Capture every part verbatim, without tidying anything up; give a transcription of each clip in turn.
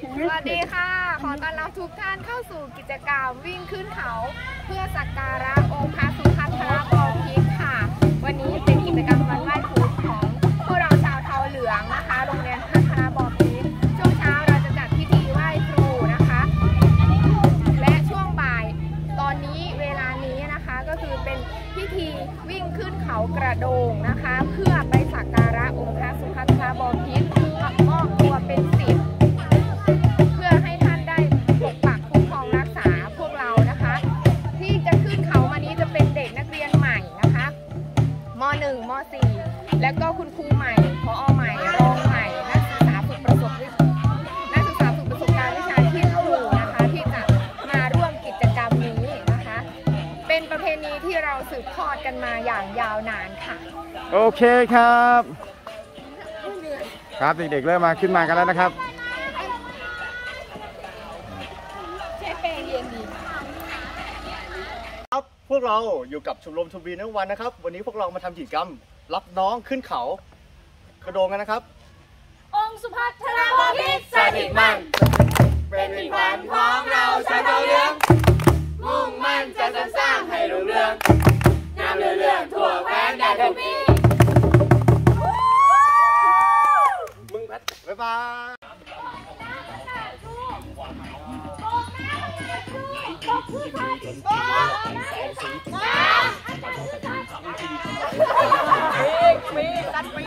สวัสดีค่ะขอต้อนรับทุกท่านเข้าสู่กิจกรรมวิ่งขึ้นเขาเพื่อสักการะองค์พระสุทัศนบพิตรค่ะวันนี้เป็นกิจกรรมวันไหว้ครูของพวกเราชาวเทาเหลืองนะคะโรงเรียนพัฒนาบพิตรช่วงเช้าเราจะจัดพิธีไหว้ครูนะคะและช่วงบ่ายตอนนี้เวลานี้นะคะก็คือเป็นพิธีวิ่งขึ้นเขากระโดงนะคะเพื่อไปสักการะองค์พระสุทัศนบพิตรมอบตัวเป็นศิษย์เพื่อให้ท่านได้ปกปักคุ้มครองรักษาพวกเรานะคะที่จะขึ้นเขามานี้จะเป็นเด็กนักเรียนใหม่นะคะม หนึ่ง ม สี่ แล้วก็คุณครูใหม่ผอ.ใหม่รองใหม่นักศึกษาฝึกประสบนักศึกษาฝึกประสบการณ์วิชาชีพครูนะคะที่จะมาร่วมกิจกรรมนี้นะคะเป็นประเพณีที่เราสืบทอดกันมาอย่างยาวนานค่ะโอเคครับครับเด็กๆเริ่มมาขึ้นมากันแล้วนะครับเชฟเปย์เย็นดีครับพวกเราอยู่กับชมรมชมรีนักวันนะครับวันนี้พวกเรามาทำกิจกรรมรับน้องขึ้นเขากระโดงกันนะครับองค์สุภัทรบพิตรสถิตมั่นเป็นขวัญของเราชาวเทาเหลืองมุ่งมั่นจะสร้างให้รุ่งเรืองงามเรื่องทั่วแคว้นแดนทุกปีมึงพัดบ๊ายบายปีตัดปี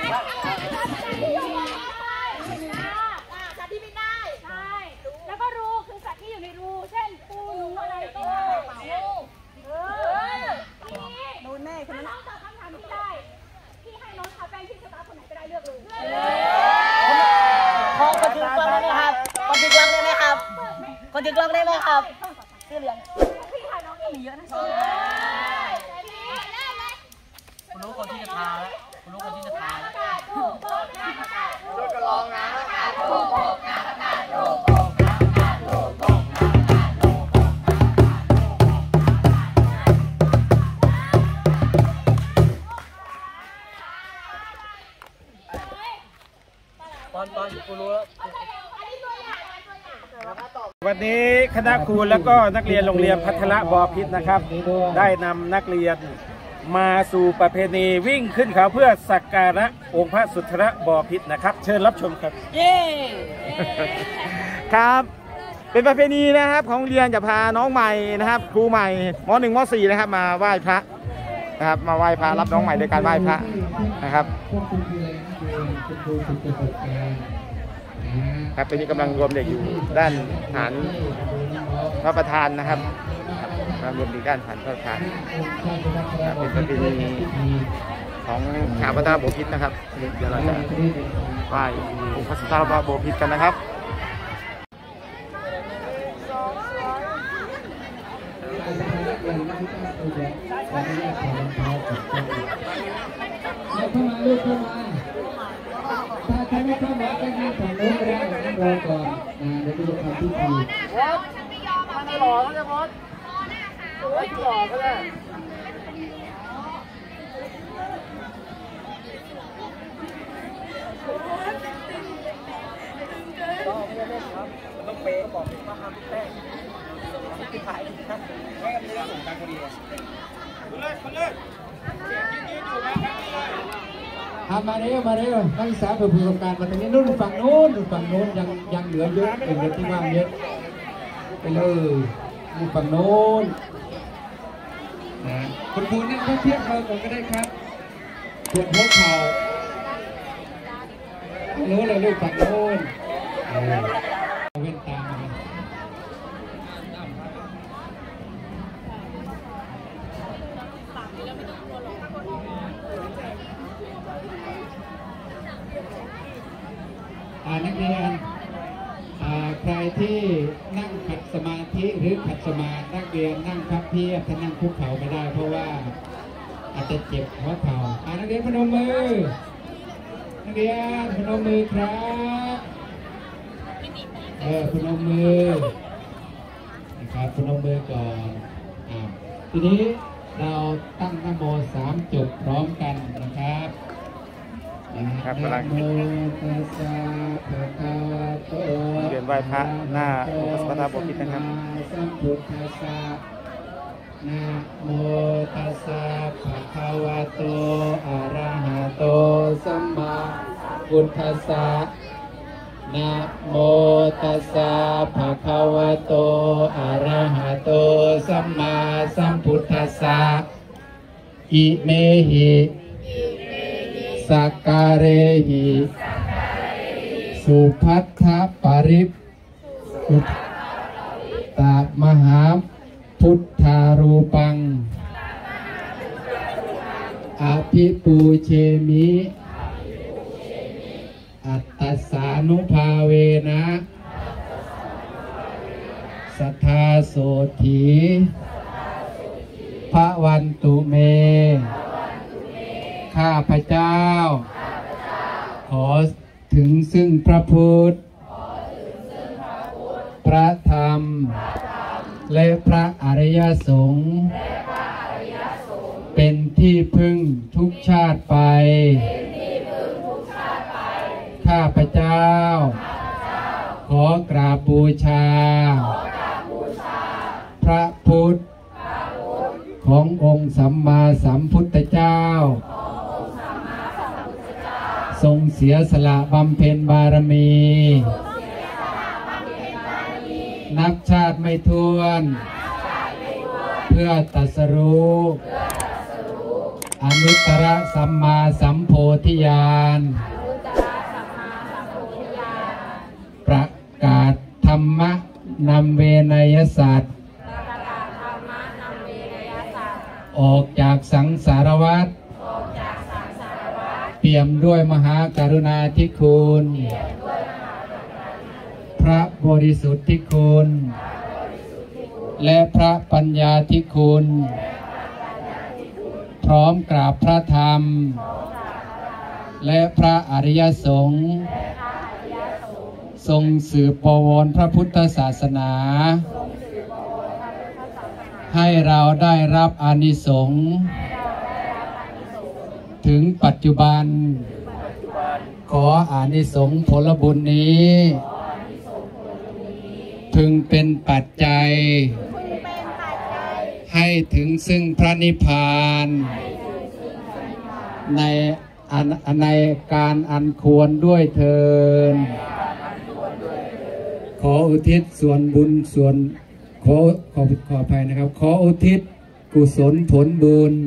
สัตว์ที่บินได้ใช่แล้วก็รูคือสัตว์ที่อยู่ในรูเช่นปูหนูอะไรก็งูเออโดนแน่ใช่ไหมน้องตอบคำถามที่ได้พี่ให้น้องทาแป้งที่สตาร์คนไหนก็ได้เลือกเลยขอคนถือกล้องได้ไหมครับคนถือกล้องได้ไหมครับคนถือกล้องได้ไหมครับเสื้อเหลืองพี่ถ่ายน้องก็มีเยอะนะคุณรู้คนที่จะทาแล้วคุณรู้คนที่จะทาแล้วช่วยกันลองนะตอนตอนคุณรู้แล้ววันนี้คณะครูและก็นักเรียนโรงเรียนพัฒนาบพิตรนะครับได้นำนักเรียนมาสู่ประเพณีวิ่งขึ้นเขาเพื่อสักการะองค์พระสุทัศนบพิตรนะครับเชิญรับชมครับเย้ครับเป็นประเพณีนะครับของโรงเรียนจะพาน้องใหม่นะครับครูใหม่ม หนึ่ง ม สี่นะครับมาไหว้พระนะครับมาไหว้พระรับน้องใหม่โดยการไหว้พระนะครับครับตอนนี้กำลังรวมเด็กอยู่ด้านฐานพระประธานนะครับกำลังรวมเด็กด้านฐานพระประธานเป็นประเพณีของชาวพัฒนาบพิตรนะครับเดี๋ยวเราจะไหว้องค์พระสุทัศนบพิตรกันนะครับเข้ามาลูกเข้ามาถ้าใครไม่เข้ามาก็ยืนฝั่งโน้นก็ได้นั่งรอก่อนนะเดี๋ยวจะทำพิธีมันหล่อเขาจะมดโอ้ยหล่อเขาเลยต้องเป๊ะบอกว่าห้ามแป้งที่ขายครับไม่กันเลยส่งการพอดีเลยคุณเลิศคุณเลิศทำมาเร็วมาเร็วนักศึกษาเปิดประสบการณ์มาตรงนี้นู่นฝั่งโน้นฝั่งโน้นยังยังเหลือเยอะเป็นเรื่องที่ว่างเยอะไปเลยนู่นฝั่งโน้นนะคุณครูนั่งเทียบเราก่อนก็ได้ครับส่วนหัวเข่าโน้นเลยลูกฝั่งโน้นเว้นตานักเรียนใครที่นั่งขัดสมาธิหรือขัดสมาธินักเรียนนั่งพับเพียบถ้านั่งคุกเข่าไม่ได้เพราะว่าอาจจะเจ็บหัวเข่านักเรียนพนมมือนักเรียนพนมมือครับเออพนมมือนะครับพนมมือก่อนอ่าทีนี้เราตั้งนะโมสามจบพร้อมกันนะครับนะฮะครับกำลังเรียนไหว้พระหน้าองค์พระธาตุบพิตรนะครับนะโมตัสสะภะคะวะโตอะระหะโตสัมมาพุทธัสสะนะโมตัสสะภะคะวะโตอะระหะโตสัมมาสัมพุทธัสสะอิเมหิสักการเรหิสุภัทธปริปุตตมหาพุทธารูปังอภิปูเชมิอัตตสานุภาเวนะสัทธาโสถีพระวันตุเมข้าพเจ้าขอถึงซึ่งพระพุทธพระธรรมและพระอริยสงฆ์เป็นที่พึ่งทุกชาติไปข้าพเจ้าขอกราบบูชาพระพุทธขององค์สัมมาสัมพุทธเจ้าทรงเสียสละบำเพ็ญบารมีนับชาติไม่ถ้วนเพื่อตรัสรู้อนุตตรสัมมาสัมโพธิญาณประกาศธรรมะนำเวนยสัตว์ออกจากสังสารวัฏเปี่ยมด้วยมหากรุณาธิคุณพระบริสุทธิคุณและพระปัญญาธิคุณพร้อมกราบพระธรรมและพระอริยสงฆ์ทรงสืบประวัติพระพุทธศาสนาให้เราได้รับอานิสงส์ถึงปัจจุบันขออานิสงส์ผลบุญนี้พึงเป็นปัจจัยให้ถึงซึ่งพระนิพพานในในการอันควรด้วยเทินขออุทิศส่วนบุญส่วนขอขอขออภัยนะครับขออุทิศกุศลผลบุญ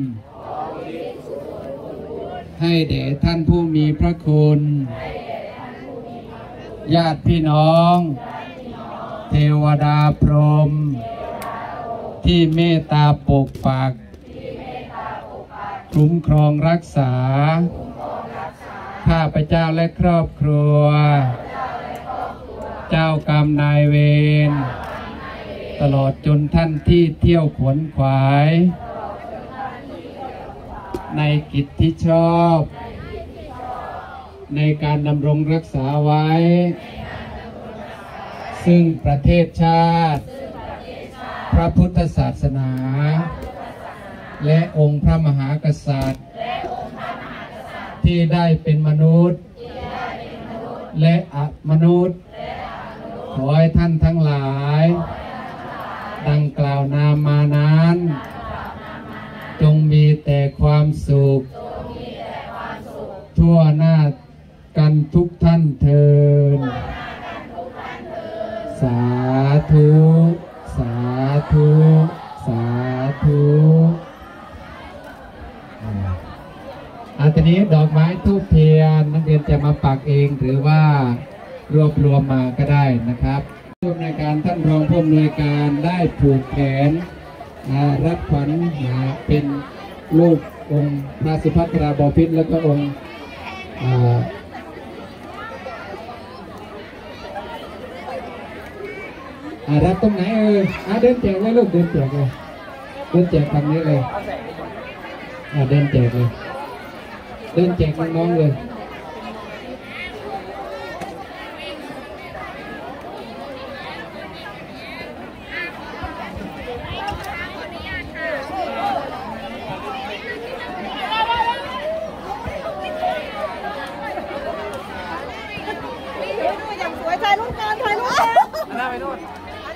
ให้แด่ท่านผู้มีพระคุณญาติพี่น้องเทวดาพรหมที่เมตตาปกปักคุ้มครองรักษาข้าพเจ้าและครอบครัวเจ้ากรรมนายเวรตลอดจนท่านที่เที่ยวขวนขวายในกิจที่ชอบในการดำรงรักษาไว้ซึ่งประเทศชาติพระพุทธศาสนาและองค์พระมหากษัตริย์ที่ได้เป็นมนุษย์และอมนุษย์ขอให้ท่านทั้งหลายดังกล่าวนามมานั้นจงมีแต่ความสุขทั่วหน้ากันทุกท่านเทินสาธุสาธุสาธุอันนี้ดอกไม้ทูบเทียนนักเรียนจะมาปักเองหรือว่ารวบรวมมาก็ได้นะครับผู้อำนวยการท่านรองผู้อำนวยการได้ผูกแขนรับขวัญเป็นลูกองค์พระสุภัทราบพิตรแล้วก็องค์รับตรงไหนเออเดินแจกเลยลูกเดินแจกเลยเดินแจกทางนี้เลยเดินแจกเลยเดินแจกน้องๆเลย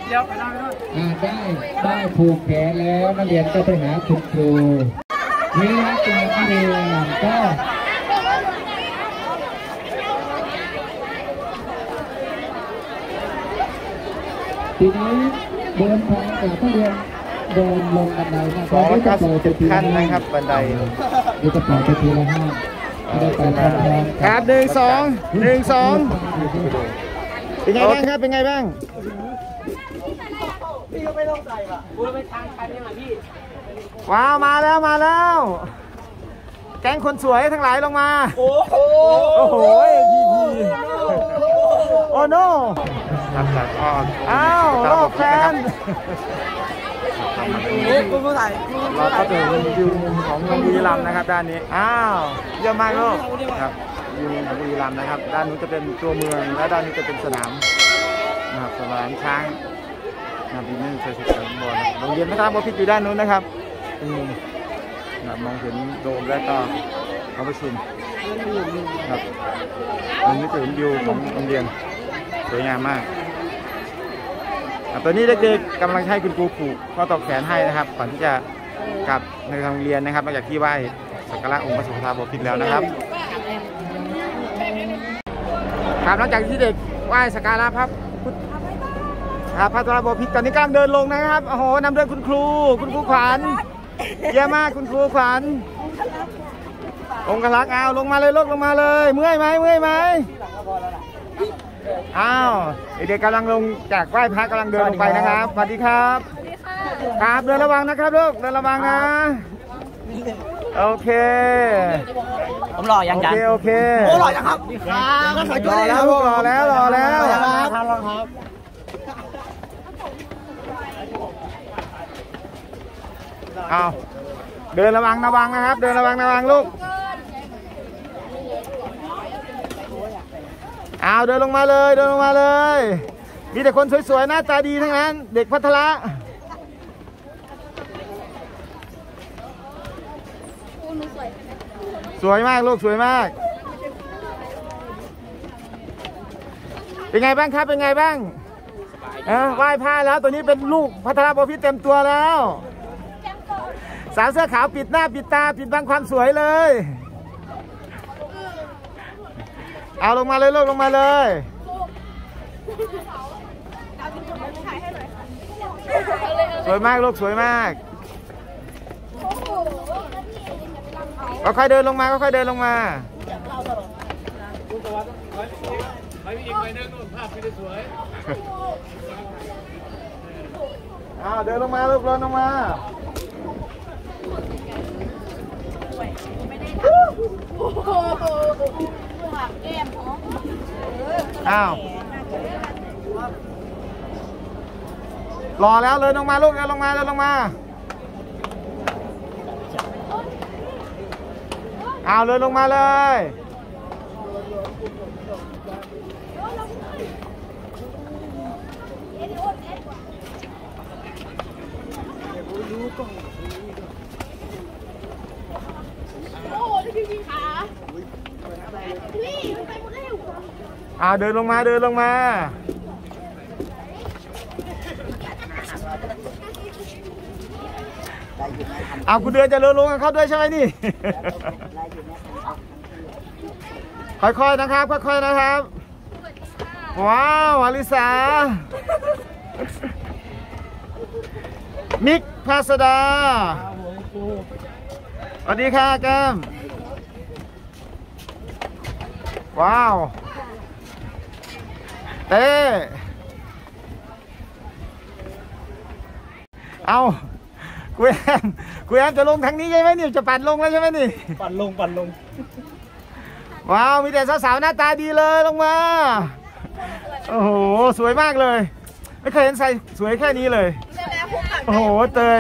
อ่าได้ได้ผูกแขนแล้วนักเรียนก็ไปหาคุณครูเวลาจากนักเรียนก็ทีนี้เดินทางจากนักเรียนเดินลงบันไดนะสองร้อยเก้าสิบเจ็ดขั้นนะครับบันไดนี่จะต่อไปทีละห้าได้ไปพร้อมๆครับหนึ่งสองหนึ่งสองเป็นไงบ้างครับเป็นไงบ้างว้าวมาแล้วมาแล้วแก๊งคนสวยทั้งหลายลงมาโอ้โหโอ้โหพีพีโอ้โน่อ้าวโลกแฟนเราก็ถึงวิวของบุรีรัมย์นะครับด้านนี้อ้าวเยี่ยมมากลูกครับวิวของบุรีรัมย์นะครับด้านนู้นจะเป็นตัวเมืองและด้านนี้จะเป็นสนามนะครับสนามช้างนาบีนึ่งเซอร์ซิสบอลโรงเรียนพระธาตุบพิตรอยู่ด้านนู้นนะครับอืมมองเห็นโดมและก็ห้องประชุมครับตรงนี้จะเห็นวิวของโรงเรียนสวยงามมากตอนนี้เด็กๆกำลังให้คุณครูผูกข้อต่อแขนให้นะครับก่อนที่จะกลับในทางโรงเรียนนะครับหลังจากที่ไหว้สักการะองค์พระสุธาบพิตรแล้วนะครับครับหลังจากที่เด็กไหว้สักการะพระพุทธพระสุธาบพิตรตอนนี้กำลังเดินลงนะครับโอ้โหนำโดยคุณครูคุณครูขวัญเยี่ยมมากคุณครูขวัญองค์กลักษ์เอาลงมาเลยลูกลงมาเลยเมื่อยไหมเมื่อยไหมอ้าวเด็กๆกำลังลงจากไหว้พระกำลังเดินลงไปนะครับสวัสดีครับครับเดินระวังนะครับลูกเดินระวังนะโอเคผมรอยังจันโอเคโอเคโอ้รอยังครับรอแล้วลูกรอแล้วรอแล้วทันแล้วครับอ้าวเดินระวังระวังนะครับเดินระวังระวังลูกอ้าวเดินลงมาเลยเดินลงมาเลยมีแต่คนสวยๆหน้าตาดีทั้งนั้นเด็กพัทละสวยมากลูกสวยมากเป็นไงบ้างครับเป็นไงบ้างเออไหว้พระแล้วตัวนี้เป็นลูกพัทละบพิตรเต็มตัวแล้วสาวเสื้อขาวปิดหน้าปิดตาปิดบังความสวยเลยเอาลงมาเลยลูกลงมาเลยสวยมากลูกสวยมากก็ค่อยเดินลงมาก็ค่อยเดินลงมาเอาเดินลงมาลูกเดินลงมาอ้าวรอแล้วเลยลงมาลูกเลยลงมาเลยลงมาอ้าวเลยลงมาเลยอ้าวเดินลงมาเดินลงมาอ้าวคุณเดือนจะเดินลงกับเขาด้วยใช่ไหมนี่ ค่อยๆนะครับค่อยๆนะครับว้าวอลิสามิกภาสดาสวัสดีค่ะแก้มว้าวเต้เอากูแอมกูแอมจะลงทางนี้ใช่ไหมนี่จะปั่นลงแล้วใช่ไหมนี่ปั่นลงปั่นลงว้าวมีแต่สาวๆหน้าตาดีเลยลงมาโอ้โหสวยมากเลยไม่เคยเห็นใส่สวยแค่นี้เลยโอ้โหเตย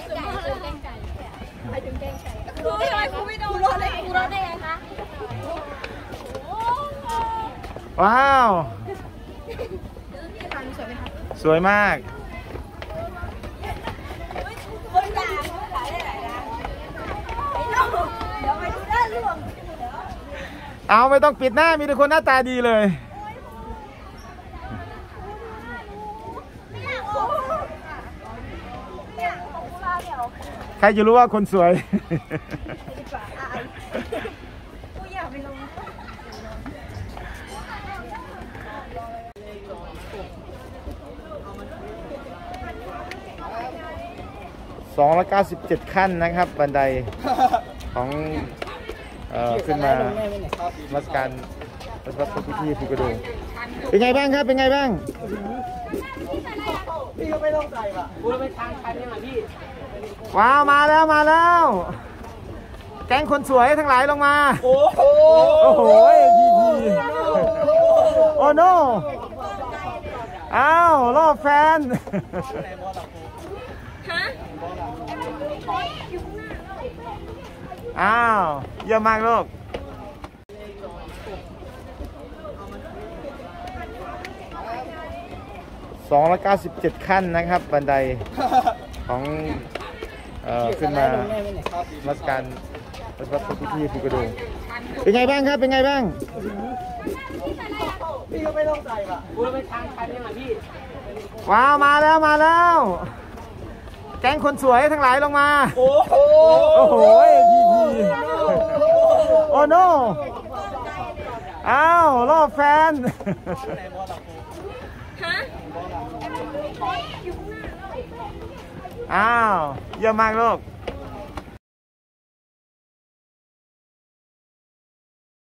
ครูทำไมครูไม่ดูรถเลยครูรถได้ไงคะว้าวสวยมากเอาไม่ต้องปิดหน้ามีแต่คนหน้าตาดีเลยรจะรู้ว่าคนสวย สองร้อยเก้าสิบเจ็ดขั้นนะครับบันไดของเอ่อขึ้นมามัสการวัดพระพิธีภูกระดึงเป็นไงบ้างครับเป็นไงบ้างพี่ก็ไม่ต้องใส่ป่ะกูไปทางชันนี่มาพี่ว้าวมาแล้วมาแล้วแก๊งคนสวยทั้งหลายลงมาโอ้โหโอ้โหพีพีโอ้โนอ้าวรอบแฟนอ้าวเยี่ยมมากลูกสองร้อยเก้าสิบเจ็ดขั้นนะครับบันไดของเอ่อขึ้นมามัสการวัดพระพิธีภูกระดึงเป็นไงบ้างครับเป็นไงบ้างพี่ก็ไม่ต้องใส่ป่ะกูไปทางชันนี่มาพี่ว้าวมาแล้วมาแล้วแก๊งคนสวยทั้งหลายลงมาโอ้โหโอ้โหพีพีโอ้โนอ้าวรอบแฟนอ้าวเยี่ยมมากลูก